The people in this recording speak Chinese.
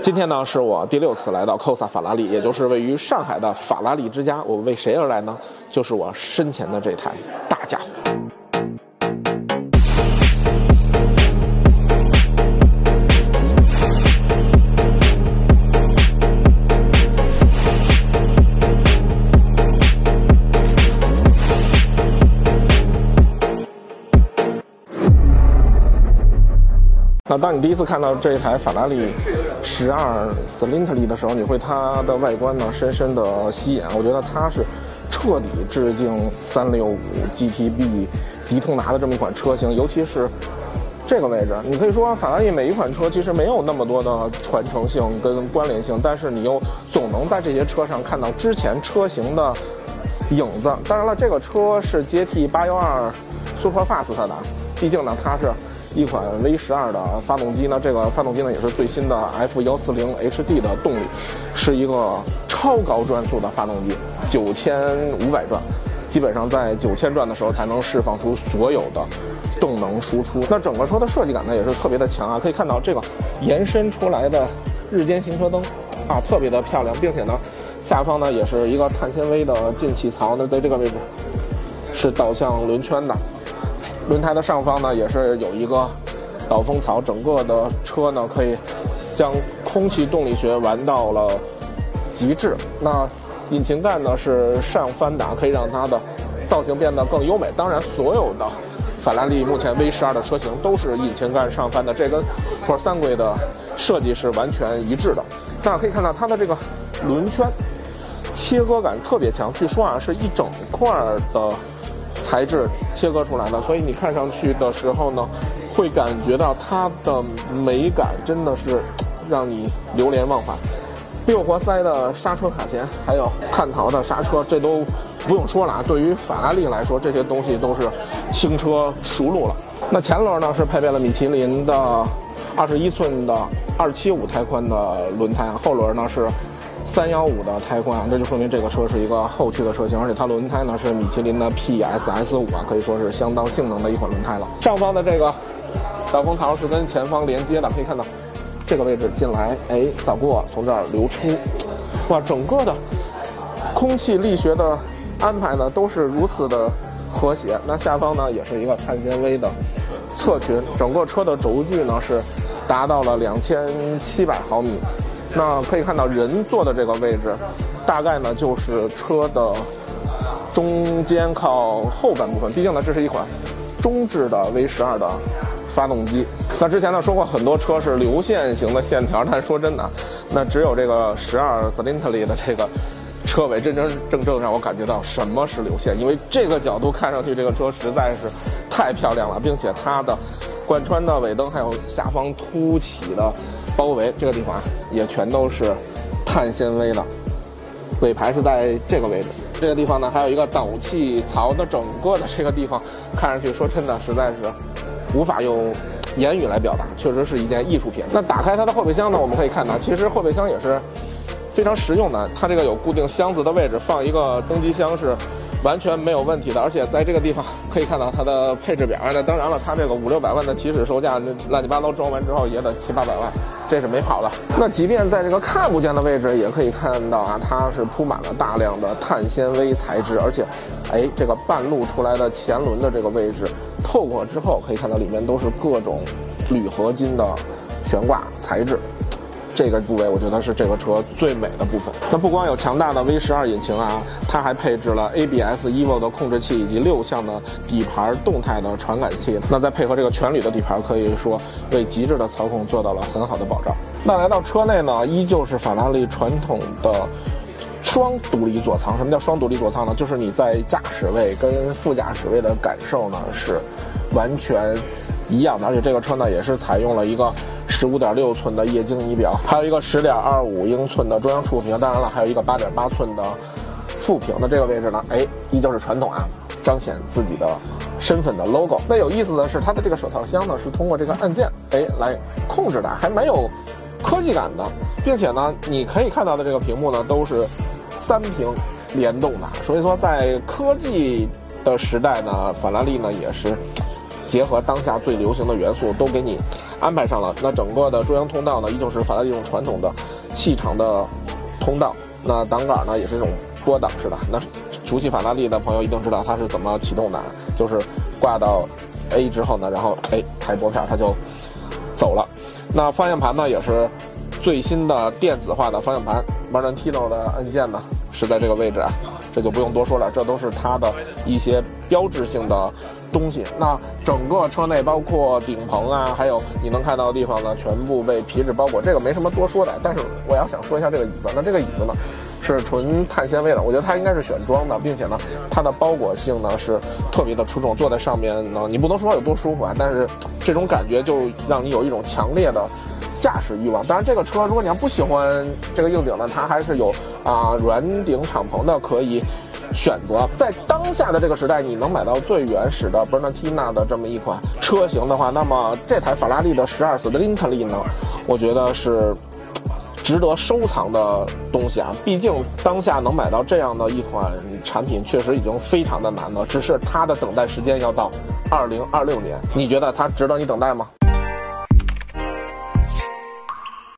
今天呢是我第6次来到 Cosa 法拉利，也就是位于上海的法拉利之家。我为谁而来呢？就是我身前的这台大家伙。那当你第一次看到这台法拉利12 Stradale 的时候，你会它的外观呢深深的吸引。我觉得它是彻底致敬365 GTB 迪通拿的这么一款车型，尤其是这个位置。你可以说法拉利每一款车其实没有那么多的传承性跟关联性，但是你又总能在这些车上看到之前车型的影子。当然了，这个车是接替812 Superfast 的，毕竟呢它是一款 V12 的发动机呢，这个发动机呢也是最新的 F140 HD 的动力，是一个超高转速的发动机，9500转，基本上在9000转的时候才能释放出所有的动能输出。那整个车的设计感呢也是特别的强啊，可以看到这个延伸出来的日间行车灯啊，特别的漂亮，并且呢下方呢也是一个碳纤维的进气槽，那在这个位置是导向轮圈的。轮胎的上方呢也是有一个导风槽，整个的车呢可以将空气动力学玩到了极致。那引擎盖呢是上翻打，可以让它的造型变得更优美。当然，所有的法拉利目前 V12 的车型都是引擎盖上翻的，这跟 Pro 3轨的设计是完全一致的。那可以看到它的这个轮圈切割感特别强，据说啊是一整块的材质切割出来的，所以你看上去的时候呢，会感觉到它的美感真的是让你流连忘返。6活塞的刹车卡钳，还有碳陶的刹车，这都不用说了啊。对于法拉利来说，这些东西都是轻车熟路了。那前轮呢是配备了米其林的21寸的275胎宽的轮胎，后轮呢是315的胎宽啊，这就说明这个车是一个后驱的车型，而且它轮胎呢是米其林的 PSS5啊，可以说是相当性能的一款轮胎了。上方的这个导风槽是跟前方连接的，可以看到这个位置进来，扫过从这儿流出，哇，整个的空气力学的安排呢都是如此的和谐。那下方呢也是一个碳纤维的侧裙，整个车的轴距呢是达到了2700毫米。那可以看到人坐的这个位置，大概呢就是车的中间靠后半部分，毕竟呢这是一款中置的 V12 的发动机。那之前呢说过很多车是流线型的线条，但说真的，那只有这个12 Stradale 的这个车尾真正让我感觉到什么是流线，因为这个角度看上去这个车实在是太漂亮了，并且它的贯穿的尾灯还有下方凸起的包围，这个地方啊也全都是碳纤维的。尾排是在这个位置，这个地方呢还有一个导气槽，那整个的这个地方看上去说真的实在是无法用言语来表达，确实是一件艺术品。那打开它的后备箱呢，我们可以看到其实后备箱也是非常实用的，它这个有固定箱子的位置，放一个登机箱是完全没有问题的。而且在这个地方可以看到它的配置表，那当然了，它这个500-600万的起始售价，乱七八糟装完之后也得700-800万，这是没跑的。那即便在这个看不见的位置，也可以看到啊，它是铺满了大量的碳纤维材质，而且这个半露出来的前轮的这个位置透过之后，可以看到里面都是各种铝合金的悬挂材质。这个部位我觉得是这个车最美的部分。那不光有强大的 V12 引擎啊，它还配置了 ABS EVO 的控制器以及6项的底盘动态的传感器。那再配合这个全铝的底盘，可以说为极致的操控做到了很好的保障。那来到车内呢，依旧是法拉利传统的双独立座舱。什么叫双独立座舱呢？就是你在驾驶位跟副驾驶位的感受呢是完全一样的，而且这个车呢也是采用了一个15.6寸的液晶仪表，还有一个10.25英寸的中央触屏，当然了，还有一个8.8寸的副屏。那这个位置呢，依旧是传统啊，彰显自己的身份的 logo。那有意思的是，它的这个手套箱呢是通过这个按键来控制的，还蛮有科技感的，并且呢，你可以看到的这个屏幕呢都是3屏联动的，所以说在科技的时代呢，法拉利呢也是结合当下最流行的元素都给你安排上了。那整个的中央通道呢，依旧是法拉利这种传统的细长的通道。那挡杆呢也是这种拨挡式的。那熟悉法拉利的朋友一定知道它是怎么启动的，就是挂到 A 之后呢，然后抬拨片它就走了。那方向盘呢也是最新的电子化的方向盘 ，Valentino 的按键呢是在这个位置啊，这就不用多说了，这都是它的一些标志性的东西。那整个车内包括顶棚啊，还有你能看到的地方呢，全部被皮质包裹，这个没什么多说的。但是我要想说一下这个椅子，那这个椅子呢是纯碳纤维的，我觉得它应该是选装的，并且呢它的包裹性呢是特别的出众，坐在上面呢你不能说有多舒服啊，但是这种感觉就让你有一种强烈的驾驶欲望。当然这个车如果你要不喜欢这个硬顶呢，它还是有软顶敞篷的可以选择。在当下的这个时代，你能买到最原始的 Bernardina 的这么一款车型的话，那么这台法拉利的12 Stradale 呢，我觉得是值得收藏的东西啊。毕竟当下能买到这样的一款产品确实已经非常的难了，只是它的等待时间要到2026年。你觉得它值得你等待吗？